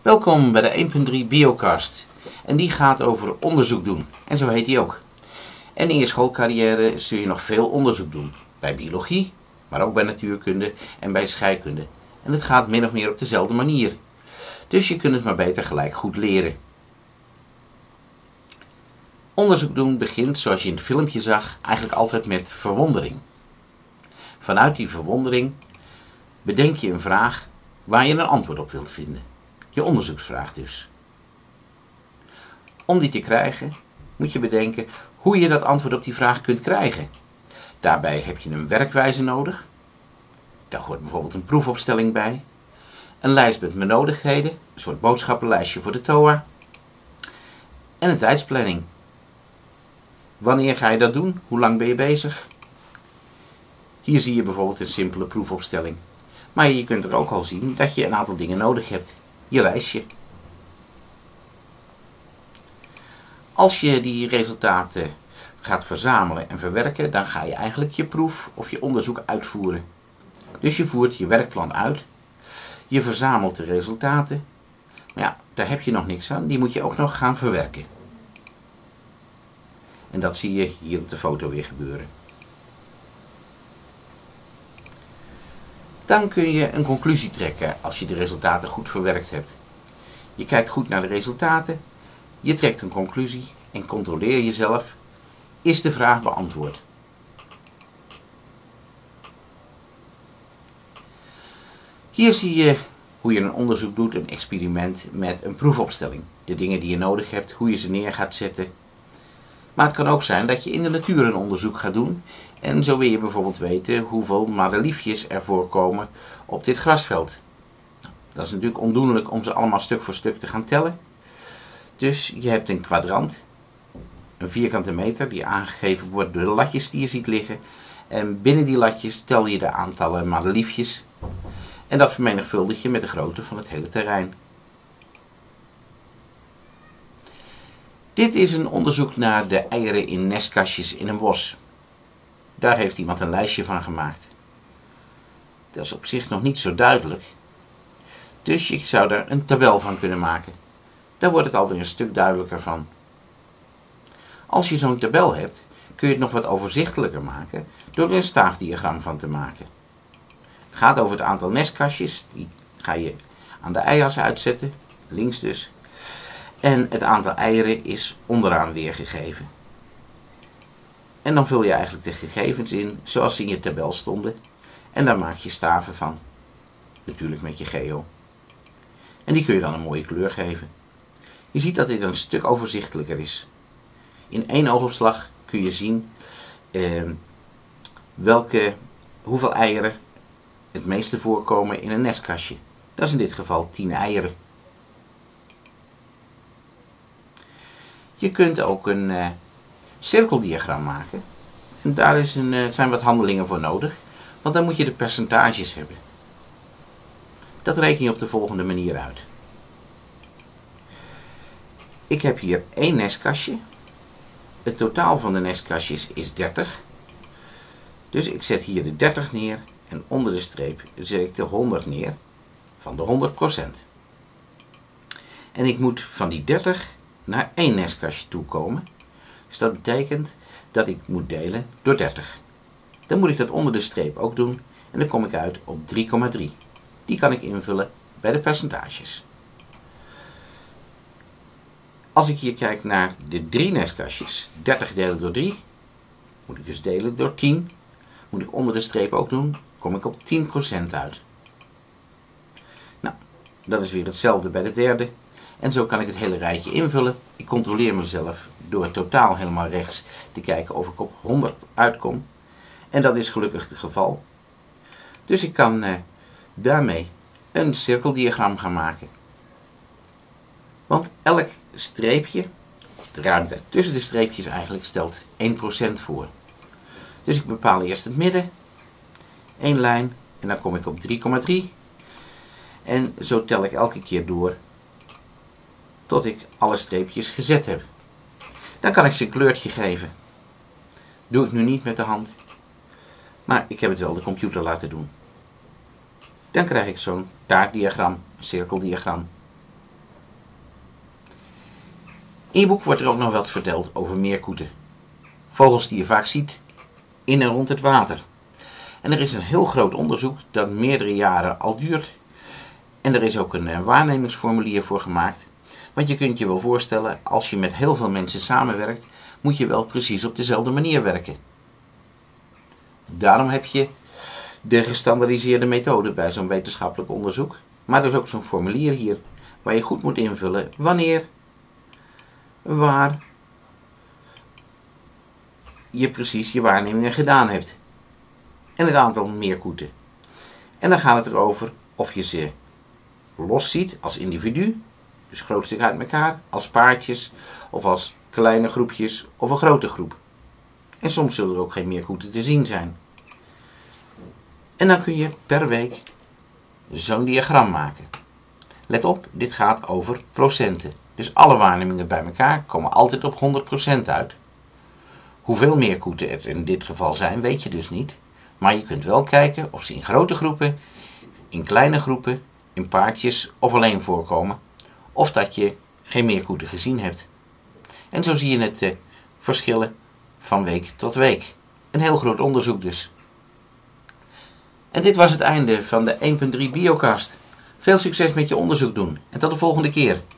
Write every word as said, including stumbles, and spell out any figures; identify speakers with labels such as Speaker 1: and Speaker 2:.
Speaker 1: Welkom bij de één punt drie Biocast. En die gaat over onderzoek doen. En zo heet die ook. En in je schoolcarrière zul je nog veel onderzoek doen. Bij biologie, maar ook bij natuurkunde en bij scheikunde. En het gaat min of meer op dezelfde manier. Dus je kunt het maar beter gelijk goed leren. Onderzoek doen begint, zoals je in het filmpje zag, eigenlijk altijd met verwondering. Vanuit die verwondering bedenk je een vraag waar je een antwoord op wilt vinden. Je onderzoeksvraag dus. Om die te krijgen moet je bedenken hoe je dat antwoord op die vraag kunt krijgen. Daarbij heb je een werkwijze nodig. Daar hoort bijvoorbeeld een proefopstelling bij. Een lijst met benodigdheden, een soort boodschappenlijstje voor de T O A. En een tijdsplanning. Wanneer ga je dat doen? Hoe lang ben je bezig? Hier zie je bijvoorbeeld een simpele proefopstelling. Maar je kunt er ook al zien dat je een aantal dingen nodig hebt. Je lijstje. Als je die resultaten gaat verzamelen en verwerken, dan ga je eigenlijk je proef of je onderzoek uitvoeren. Dus je voert je werkplan uit. Je verzamelt de resultaten. Maar ja, daar heb je nog niks aan. Die moet je ook nog gaan verwerken. En dat zie je hier op de foto weer gebeuren. Dan kun je een conclusie trekken als je de resultaten goed verwerkt hebt. Je kijkt goed naar de resultaten, je trekt een conclusie en controleer jezelf. Is de vraag beantwoord? Hier zie je hoe je een onderzoek doet, een experiment met een proefopstelling. De dingen die je nodig hebt, hoe je ze neer gaat zetten. Maar het kan ook zijn dat je in de natuur een onderzoek gaat doen. En zo wil je bijvoorbeeld weten hoeveel madeliefjes er voorkomen op dit grasveld. Dat is natuurlijk ondoenlijk om ze allemaal stuk voor stuk te gaan tellen. Dus je hebt een kwadrant, een vierkante meter die aangegeven wordt door de latjes die je ziet liggen. En binnen die latjes tel je de aantallen madeliefjes. En dat vermenigvuldig je met de grootte van het hele terrein. Dit is een onderzoek naar de eieren in nestkastjes in een bos. Daar heeft iemand een lijstje van gemaakt. Dat is op zich nog niet zo duidelijk. Dus je zou daar een tabel van kunnen maken. Daar wordt het alweer een stuk duidelijker van. Als je zo'n tabel hebt, kun je het nog wat overzichtelijker maken door er een staafdiagram van te maken. Het gaat over het aantal nestkastjes. Die ga je aan de eias uitzetten, links dus. En het aantal eieren is onderaan weergegeven. En dan vul je eigenlijk de gegevens in zoals ze in je tabel stonden. En daar maak je staven van. Natuurlijk met je geo. En die kun je dan een mooie kleur geven. Je ziet dat dit een stuk overzichtelijker is. In één oogopslag kun je zien eh, welke, hoeveel eieren het meeste voorkomen in een nestkastje. Dat is in dit geval tien eieren. Je kunt ook een uh, cirkeldiagram maken. En daar is een, uh, zijn wat handelingen voor nodig. Want dan moet je de percentages hebben. Dat reken je op de volgende manier uit. Ik heb hier één nestkastje. Het totaal van de nestkastjes is dertig. Dus ik zet hier de dertig neer. En onder de streep zet ik de honderd neer. Van de honderd procent. En ik moet van die dertig naar één nestkastje toe komen. Dus dat betekent dat ik moet delen door dertig. Dan moet ik dat onder de streep ook doen. En dan kom ik uit op drie komma drie. Die kan ik invullen bij de percentages. Als ik hier kijk naar de drie nestkastjes, dertig delen door drie, moet ik dus delen door tien. Moet ik onder de streep ook doen, kom ik op tien procent uit. Nou, dat is weer hetzelfde bij de derde. En zo kan ik het hele rijtje invullen. Ik controleer mezelf door het totaal helemaal rechts te kijken of ik op honderd uitkom. En dat is gelukkig het geval. Dus ik kan eh, daarmee een cirkeldiagram gaan maken. Want elk streepje, de ruimte tussen de streepjes eigenlijk, stelt één procent voor. Dus ik bepaal eerst het midden, één lijn, en dan kom ik op drie komma drie. En zo tel ik elke keer door tot ik alle streepjes gezet heb. Dan kan ik ze een kleurtje geven. Doe ik nu niet met de hand, maar ik heb het wel de computer laten doen. Dan krijg ik zo'n taartdiagram, een cirkeldiagram. In je boek wordt er ook nog wat verteld over meerkoeten. Vogels die je vaak ziet in en rond het water. En er is een heel groot onderzoek dat meerdere jaren al duurt. En er is ook een waarnemingsformulier voor gemaakt. Want je kunt je wel voorstellen, als je met heel veel mensen samenwerkt, moet je wel precies op dezelfde manier werken. Daarom heb je de gestandaardiseerde methode bij zo'n wetenschappelijk onderzoek. Maar er is ook zo'n formulier hier, waar je goed moet invullen wanneer, waar je precies je waarnemingen gedaan hebt. En het aantal meerkoeten. En dan gaat het erover of je ze los ziet als individu, dus groot stuk uit elkaar, als paardjes of als kleine groepjes of een grote groep. En soms zullen er ook geen meerkoeten te zien zijn. En dan kun je per week zo'n diagram maken. Let op, dit gaat over procenten. Dus alle waarnemingen bij elkaar komen altijd op honderd procent uit. Hoeveel meerkoeten er in dit geval zijn, weet je dus niet. Maar je kunt wel kijken of ze in grote groepen, in kleine groepen, in paardjes of alleen voorkomen. Of dat je geen meerkoeten gezien hebt. En zo zie je het eh, verschillen van week tot week. Een heel groot onderzoek dus. En dit was het einde van de één punt drie Biocast. Veel succes met je onderzoek doen en tot de volgende keer.